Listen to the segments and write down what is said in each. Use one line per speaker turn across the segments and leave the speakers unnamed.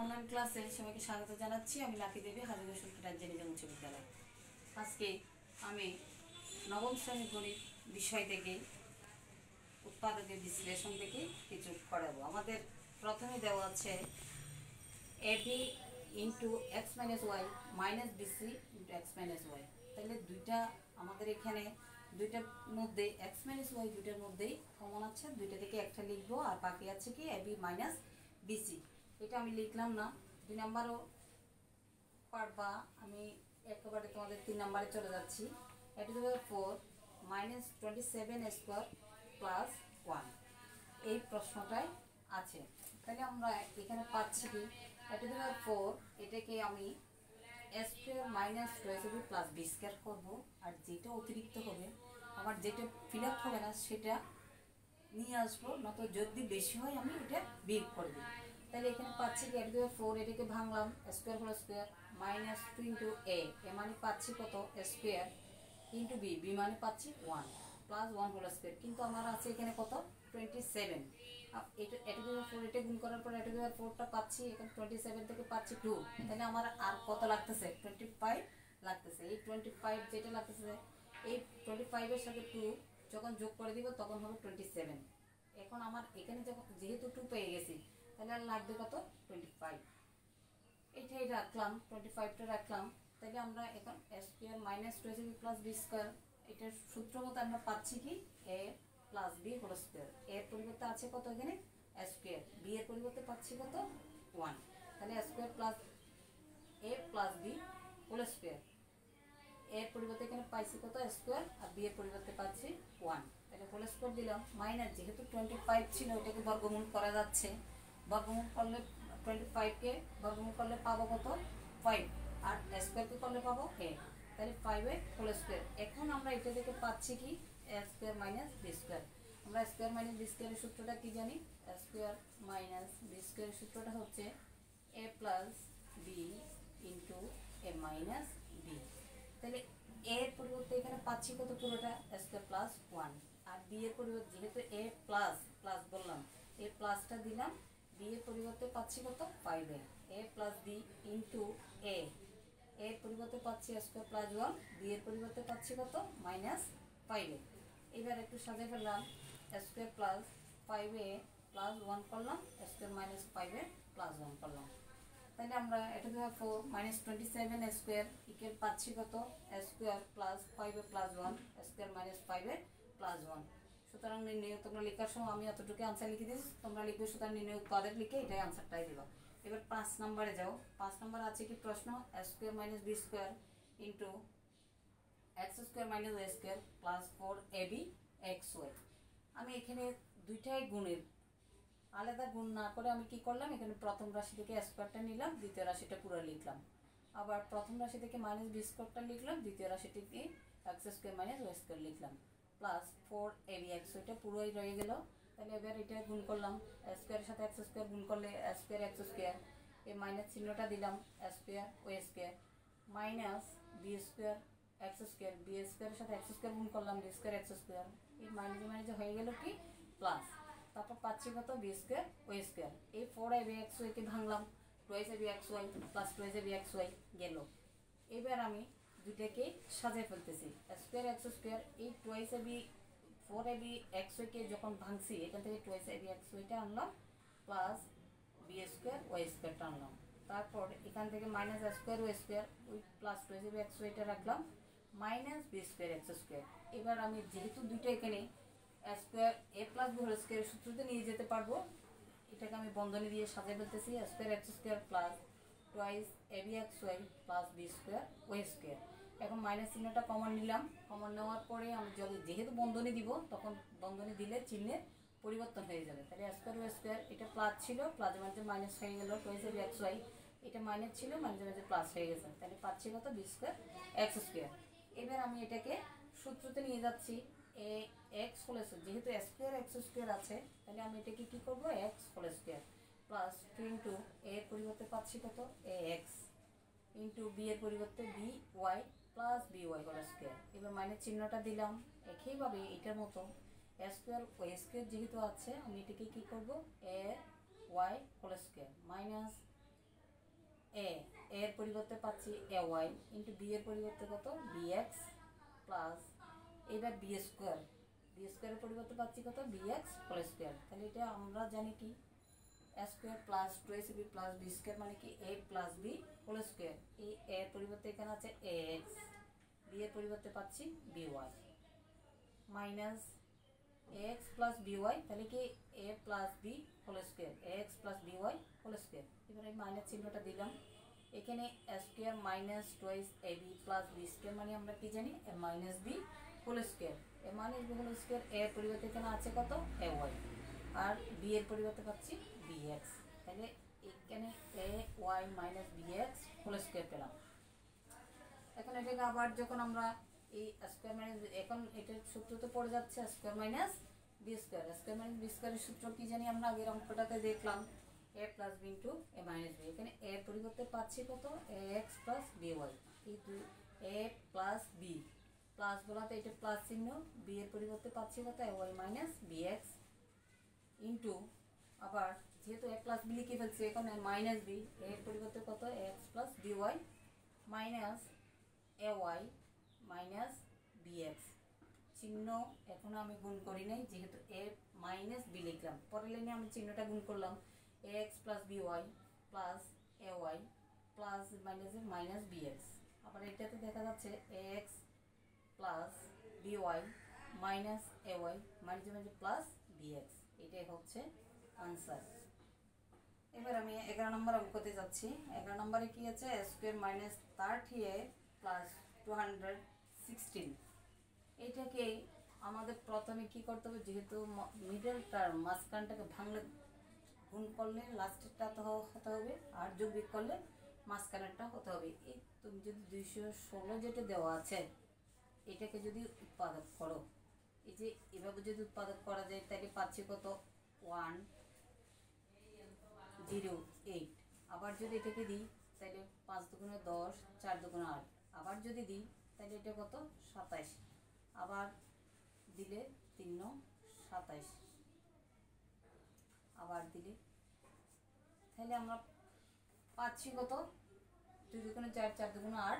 Online ক্লাসে সবাইকে স্বাগত জানাচ্ছি। আমি লাকি দেবী, হাজির রাজ্যের উচ্চ বিদ্যালয়। আজকে আমি নবম শ্রেণীর গণিত বিষয় থেকে উৎপাদকের বিশ্লেষণ থেকে কিছু করাবো। আমাদের প্রথমে দেওয়া আছে ab into x minus y minus bc into x minus y. তাহলে দুইটা আমাদের এখানে দুইটার মধ্যে এক্স মাইনাস ওয়াই দুইটার মধ্যেই কমন আছে, দুইটা থেকে একটা লিখবো আর বাকি আছে কি এবি মাইনাস বিসি। এটা আমি লিখলাম না, 2 নাম্বারও পারবা। আমি একেবারে তোমাদের 3 নাম্বারে চলে যাচ্ছি। A to the power 4 minus 27 square plus 1 এই প্রশ্নটাই আছে। তাহলে আমরা এখানে পাচ্ছি কি এ টু দি পাওয়ার 4 এটাকে আমি a square minus 2ab plus b square করবো, আর যেটা অতিরিক্ত হবে আমার যেটা ফিল আপ হবে না সেটা নিয়ে আসবো, নয়তো যদি বেশি হয় আমি এটা বিয়োগ করে দিই। তাহলে এখানে পাচ্ছি কি এ টু দি পাওয়ার 4 এটাকে ভাঙলাম square whole square minus 2 into a মানে পাচ্ছি কত স্কোয়ার ইন্টু বি, বি মানে পাচ্ছি 1 প্লাস 1 হোল স্কোয়ার। কিন্তু আমার আছে এখানে কত 27, এটা এ টু দি পাওয়ার 4 এটা গুণ করার পর এ টু দি পাওয়ার 4টা পাচ্ছি, এখানে 27 থেকে পাচ্ছি 2। তাহলে আমার আর কত লাগতেছে 25 লাগতেছে। এই 25 যেটা লাগতেছে এই 25 এর সাথে 2 যখন যোগ করে দিব তখন হবে 27। এখন আমার এখানে যখন যেহেতু 2 পেয়ে গেছি তাহলে আর লাগবে কত 25। এটাই রাখলাম, 25টা রাখলাম। তাহলে আমরা এখন a square minus 2ab plus b square এটার সূত্র মতো আমরা পাচ্ছি কি a plus b whole square. এর পরিবর্তে আছে কত এখানে স্কোয়ার, বি এর পরিবর্তে পাচ্ছি কত 1। তাহলে square plus a plus b whole square, এর পরিবর্তে এখানে পাইছি কত স্কোয়ার আর বি এর পরিবর্তে পাচ্ছি 1। তাহলে হোল স্কোয়ার দিলাম মাইনাস যেহেতু 25 ছিল এটাকে বর্গমূল করা যাচ্ছে, বর্গমূল করলে 25কে বর্গমূল করলে পাবো কত 5 আর স্কোয়ারকে করলে পাবো এ, তাহলে 5 এ হোল স্কোয়ার। এখন আমরা এটা থেকে পাচ্ছি কি a square minus b square. আমরা স্কোয়ার মাইনাস বি স্কোয়ারের সূত্রটা কি জানি, স্কোয়ার মাইনাস বি স্কোয়ারের সূত্রটা হচ্ছে a plus b into a minus b. তাহলে এর পরিবর্তে এখানে পাচ্ছি কত পুরোটা স্কোয়ার প্লাস 1 আর বি এর পরিবর্তে যেহেতু এ প্লাস প্লাস বললাম এ প্লাসটা দিলাম, বি এর পরিবর্তে পাচ্ছি কত 5 a plus b into a, এর পরিবর্তে পাচ্ছি স্কোয়ার প্লাস 1, বি এর পরিবর্তে পাচ্ছি কত মাইনাস 5। এবার একটু সাজিয়ে ফেললাম স্কোয়ার প্লাস 5a প্লাস 1 করলাম স্কোয়ার মাইনাস 5a প্লাস 1 করলাম। তাহলে আমরা এটা ধর 4 মাইনাস 27 স্কোয়ার ইকুয়াল পাচ্ছি কত square plus 5a plus 1 square minus 5a plus 1। সুতরাং নির্ণয় তোমরা লেখার সময় আমি অতটুকু আনসার লিখে দিয়েছি, তোমরা লিখবে সুতরাং নির্ণয় উৎপাদক লিখে এটাই আনসারটাই দিবা। এবার 5 নম্বরে যাও। 5 নম্বরে আছে কি প্রশ্ন square minus b square into x square minus y square plus 4ab x y. আমি এখানে দুইটাই গুণের, আলাদা গুণ না করে আমি কি করলাম এখানে প্রথম রাশি থেকে স্কোয়ারটা নিলাম, দ্বিতীয় রাশিটা পুরো লিখলাম। আবার প্রথম রাশি থেকে মাইনাস বি স্কোয়ারটা লিখলাম, দ্বিতীয় রাশিটিকে x square minus y square লিখলাম প্লাস 4ab এক্স ওইটা পুরোই রয়ে গেল। তাহলে এবার এটা গুণ করলাম, স্কোয়ারের সাথে এক্স স্কোয়ার গুণ করলে স্কোয়ার এক্স স্কোয়ার, এই মাইনাস চিহ্নটা দিলাম square y square minus b square x square, b স্কোয়ারের সাথে এক্স স্কোয়ার গুণ করলাম বি স্কোয়ার এক্স স্কোয়ার, এই মাইনাসে মাইনাসে হয়ে গেল কি প্লাস, তারপর পাচ্ছি কত বি স্কোয়ার ওয়াই স্কোয়ার। এই 4ab এক্স ওয়াইকে ভাঙলাম 2ab x y plus 2ab x y গেল। এবার আমি দুইটাকে সাজিয়ে ফেলতেছি স্কোয়ার এক্স স্কোয়ার, এই 2ab 4ab এক্স ওয়াইকে যখন ভাঙছি এখান থেকে 2ab এক্স ওয়াইটা আনলাম প্লাস বি স্কোয়ার ওয়াই স্কোয়ারটা আনলাম, তারপর এখান থেকে মাইনাস স্কোয়ার ওয়াই স্কোয়ার ওই প্লাস 2ab এক্স ওয়াইটা রাখলাম minus b square x square. এবার আমি যেহেতু দুইটা এখানে square a plus b whole square সূত্রতে নিয়ে যেতে পারবো, এটাকে আমি বন্ধনী দিয়ে সাজিয়ে ফেলতেছি square x square plus twice a b x y plus b square y square. এখন মাইনাস চিহ্নটা কমন নিলাম, কমন নেওয়ার পরে আমি যেহেতু বন্ধনী দিব তখন বন্ধনী দিলে চিহ্নের পরিবর্তন হয়ে যাবে। তাহলে স্কোয়ার ওয়াই স্কোয়ার এটা প্লাস ছিল প্লাসের মাঝে মাইনাস হয়ে গেল, টুয়াইস এবি এক্স ওয়াই এটা মাইনাস ছিল মাইনাসের মাঝে প্লাস হয়ে গেছে, তাহলে পাচ্ছি কত বি স্কোয়ার এক্স স্কোয়ার। এবার আমি এটাকে সূত্রতে নিয়ে যাচ্ছি এ এক্স হোল স্কোয়ার, যেহেতু স্কোয়ার এক্স স্কোয়ার আছে তাহলে আমি এটাকে কি করব x whole square plus 2 into এর পরিবর্তে পাচ্ছি কত এ এক্স ইন্টু বি এর পরিবর্তে b y plus b y whole square. এবার মাইনাস চিহ্নটা দিলাম, একইভাবে এটার মতো স্কোয়ার ওয়াই স্কোয়ার যেহেতু আছে আমি এটাকে কি করব a y whole square minus a এর পরিবর্তে পাচ্ছি এ ওয়াই ইন্টু বি এর পরিবর্তে কত বি এক্স প্লাস এইবার বি স্কোয়ারের পরিবর্তে পাচ্ছি কত বি এক্স হোল স্কোয়ার। তাহলে এটা আমরা জানি কি a square plus two a b plus b square মানে কি a plus b whole square. এই এর পরিবর্তে এখানে আছে এ এক্স, বি এর পরিবর্তে পাচ্ছি b y minus a x plus b y, তাহলে কি a plus b whole square a x plus b y whole square. এবার এই মাইনাস চিহ্নটা দিলাম এখানে a square minus twice a b plus b square মানে আমরা কি জানি a minus b whole square. A minus b whole square এর পরিবর্তে এখানে আছে কত এ ওয়াই আর বি এর পরিবর্তে পাচ্ছি বি এক্স, তাহলে এখানে a y minus b x whole square পেলাম। এখন এটাকে আবার যখন আমরা এই স্কোয়ার মাইনাস এখন এটার সূত্র তো পড়ে যাচ্ছে square minus b square. Square minus b স্কোয়ারের সূত্র কি জানি আমরা আগের অঙ্কটাতে দেখলাম a plus b into a minus b. এখানে এর পরিবর্তে পাচ্ছি কত a x plus b y, এই দুই এ প্লাস বি প্লাস বলাতে এটা প্লাস চিহ্ন, বি এর পরিবর্তে পাচ্ছি কত a y minus b x into আবার যেহেতু এ প্লাস বি লিখে ফেলছি এখন মাইনাস বি এর পরিবর্তে কত x plus b y minus a y minus b x. চিহ্ন এখনো আমি গুণ করি নাই যেহেতু এ মাইনাস বি লিখলাম, পরের লাইনে আমি চিহ্নটা গুণ করলাম a x plus b y plus a y plus মাইনাসে মাইনাস বি এক্স। আবার এটাতে দেখা যাচ্ছে a x plus b y minus a y minus minus plus b x, এটাই হচ্ছে আনসার। এবার আমি 11 নম্বর অঙ্কতে যাচ্ছি। 11 নম্বরে কি আছে স্কোয়ার মাইনাস 30a প্লাস 216। এইটাকে আমাদের প্রথমে কি করতে হবে যেহেতু মিডল টার্ম মাঝখানটাকে ভাঙলে গুণ করলে লাস্টেরটা তো হতে হবে আর যোগ বিয়োগ করলে মাঝখানেরটা হতে হবে। এই তুমি যদি 216 যেটা দেওয়া আছে এটাকে যদি উৎপাদক করো এই যে এভাবে যদি উৎপাদক করা যায় তাহলে পাচ্ছি কত 108। আবার যদি এটাকে দিই তাহলে 5 দুগুণে 10 4 দুগুণে 8, আবার যদি দিই তাহলে এটা কত 27, আবার দিলে 3 9 27, আবার দিলে তাহলে আমরা পাচ্ছি কত 2 দুগুণে 4 4 দুগুণে 8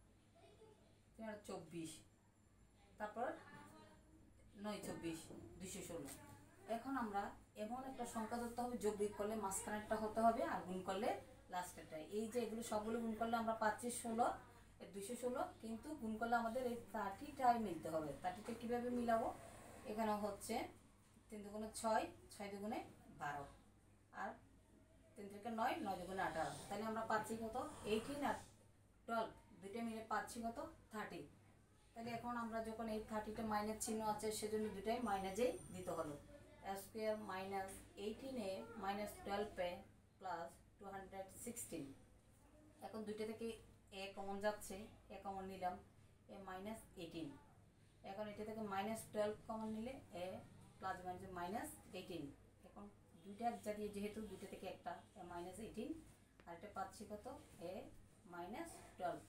24, তারপর 9 24 216। এখন আমরা এমন একটা সংখ্যা ধরতে হবে যোগ বিয়োগ করলে মাঝখানেরটা হতে হবে আর গুণ করলে লাস্টেরটা। এই যে এগুলো সবগুলো গুণ করলে আমরা পাচ্ছি 16 216, কিন্তু গুণ করলে আমাদের এই 30টাই মিলতে হবে। 30টা কীভাবে মিলাবো এখানে হচ্ছে 3 দুগুণে 6 6 দুগুণে 12 আর 3 থেকে 9 9 দুগুণে 18, তাহলে আমরা পাচ্ছি কত 18 আর 12 দুইটা মিলে পাচ্ছি কত 30। তাহলে এখন আমরা যখন এই 30টা মাইনাস চিহ্ন আছে সেজন্য দুটাই মাইনাসেই দিতে হলো। Square minus 18a minus 12a plus 216। এখন দুইটা থেকে এ কমন যাচ্ছে, এ কমন নিলাম এ মাইনাস 18। এখন এটা থেকে মাইনাস 12 কমন নিলে এ প্লাস মাইনাস মাইনাস 18। এখন দুইটা জাতীয় যেহেতু দুইটা থেকে একটা এ মাইনাস 18 আর এটা পাচ্ছি কত এ মাইনাস 12।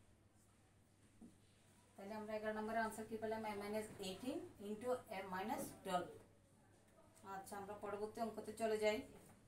তাহলে আমরা 11 নম্বরের আনসার কি পেলাম a minus 18 into a minus 12। আচ্ছা আমরা পরবর্তী অঙ্কতে চলে যাই।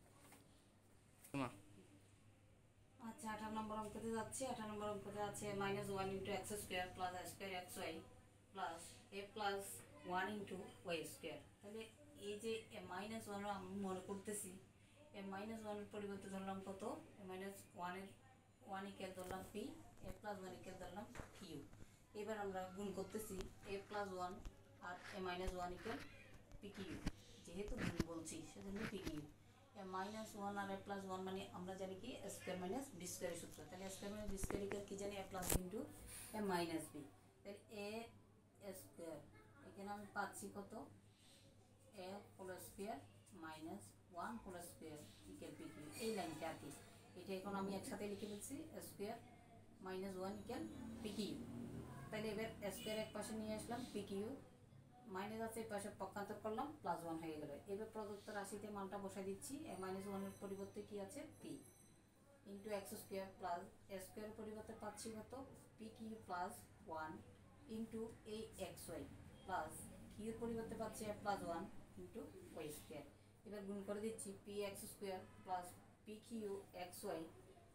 আচ্ছা 18 নম্বর অঙ্কতে যাচ্ছি। 18 নম্বর অঙ্কতে আছে -1 into x square plus square x y plus a plus 1 into y square. তাহলে এই যে এ মাইনাস 1 আমি মনে করতেছি এ মাইনাস 1 এর পরিবর্তে ধরলাম কত এ মাইনাস 1 এর 1 ইকুয়াল ধরলাম পি, এ প্লাস 1 ইকুয়াল ধরলাম কিউ। এবার আমরা গুণ করতেছি এ প্লাস 1 আর a minus 1 equal p q, যেহেতু গুণ বলছি সেজন্য পি কিউ। এ মাইনাস 1 আর এ প্লাস 1 মানে আমরা জানি কি স্কোয়ার মাইনাস বি স্কোয়ারের সূত্র। তাহলে square minus b square equal কি জানি a plus into a minus b. তাহলে এ স্কোয়ার এখানে আমি পাচ্ছি কত a whole square minus 1 whole square equal p q. এই লাইনটা আর কি এটা এখন আমি একসাথে লিখে ফেলছি square minus 1 equal p q. তাহলে এবার স্কোয়ার এক পাশে নিয়ে আসলাম পি কিউ মাইনাস আছে এই পাশে পক্ষান্তর করলাম প্লাস 1 হয়ে গেল। এবার প্রদত্ত রাশিতে মানটা বসাই দিচ্ছি এ মাইনাস 1 এর পরিবর্তে কি আছে p into x square plus a স্কোয়ারের পরিবর্তে পাচ্ছি কত পি কিউ প্লাস 1 ইন্টু এই এক্স ওয়াই প্লাস কিউর পরিবর্তে পাচ্ছি a plus 1 into y square. এবার গুণ করে দিচ্ছি p x square plus p q x y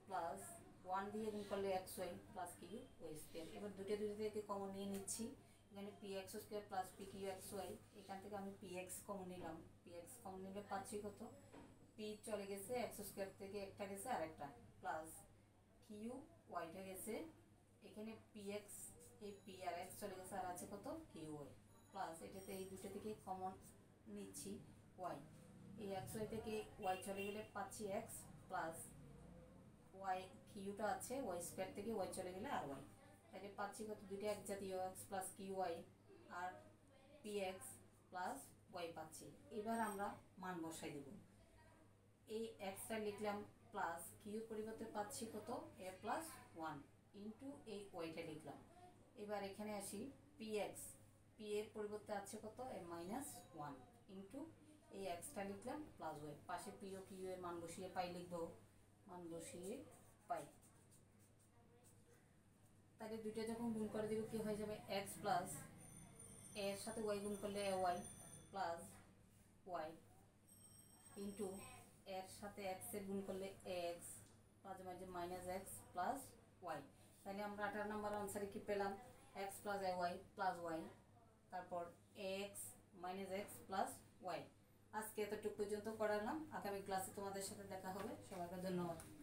plus 1 দিয়ে গুণ করলে x y plus q y square. এবার দুটো থেকে কমন নিয়ে নিচ্ছি। এখানে p x square plus p q x Y, এখান থেকে আমি পি এক্স কমন নিলাম। পি এক্স কমন নিলে পাচ্ছি কত, পি চলে গেছে এক্স স্কোয়ার থেকে একটা গেছে আরেকটা, প্লাস কিউ ওয়াইটা গেছে এখানে পি এক্স, এই পি আর এক্স চলে গেছে আর আছে কত কিউ ওয়াই, প্লাস এটাতে এই দুটো থেকে কমন নিচ্ছি ওয়াই, এই এক্স ওয়াই থেকে ওয়াই চলে গেলে পাচ্ছি এক্স, প্লাস ওয়াই কিউটা আছে ওয়াই স্কোয়ার থেকে ওয়াই চলে গেলে আর ওয়াই, তাহলে পাচ্ছি কত দুটো এক জাতীয় এক্স প্লাস কিউ ওয়াই আর পি এক্স প্লাস ওয়াই পাচ্ছি। এবার আমরা মান বসাই দেব। এই এক্সটা লিখলাম প্লাস কিউ পরিবর্তে পাচ্ছি কত এ প্লাস ওয়ান ইন্টু এই ওয়াইটা লিখলাম। এবার এখানে আসি পি এক্স, পি এর পরিবর্তে আছে কত এ মাইনাস ওয়ান ইন্টু এই এক্সটা লিখলাম প্লাস ওয়াই, পাশে পি ও কিউ এর মান বসিয়ে পাই লিখবো, মান বসিয়ে পাই। তাহলে দুইটা যখন গুণ করে দেবো কি হয়ে যাবে এক্স প্লাস এর সাথে ওয়াই গুণ করলে a y plus y into এর সাথে এক্স এর গুণ করলে এক্স মাঝে মাঝে মাইনাস এক্স প্লাস ওয়াই। তাহলে আমরা 18 নম্বর আনসারে কি পেলাম x plus a y plus y, তারপর x minus x plus y. আজকে এতটুকু পর্যন্ত করালাম, আগামী ক্লাসে তোমাদের সাথে দেখা হবে। সবাইকে ধন্যবাদ।